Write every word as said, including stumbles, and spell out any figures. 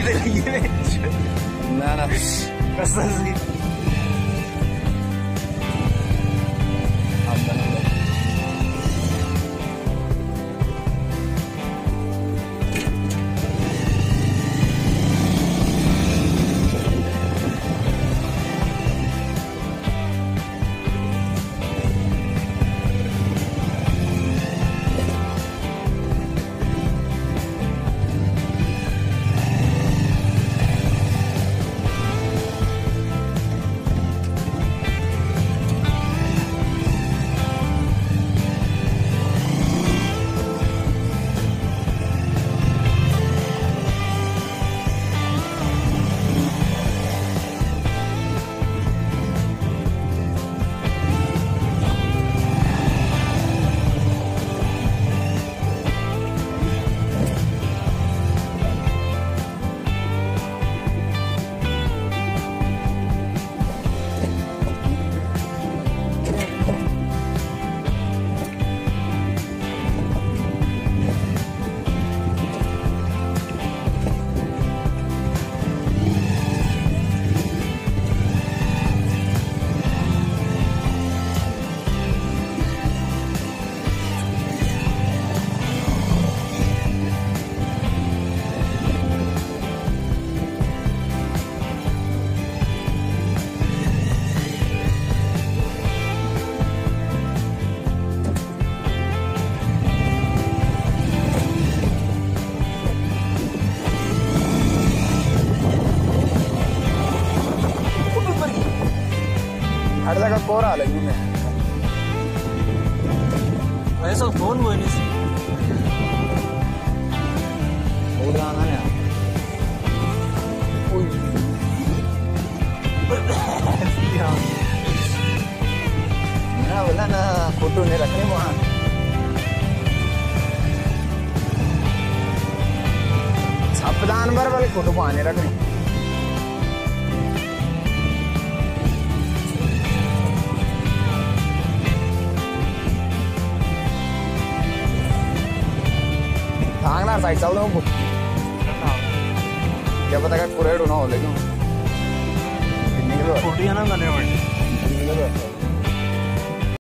दे रही है ना ना कसम से हर जगह कोहरा लगी में ऐसा फोन हुआ नहीं सी हो जाना है ना बोला ना फोटो नहीं रखने वहाँ छपदान पर वाले फोटो पाने रखने थांगना साइड चल दो क्या पता क्या पूरे ना हो लेकिन फोटो ना करने वाले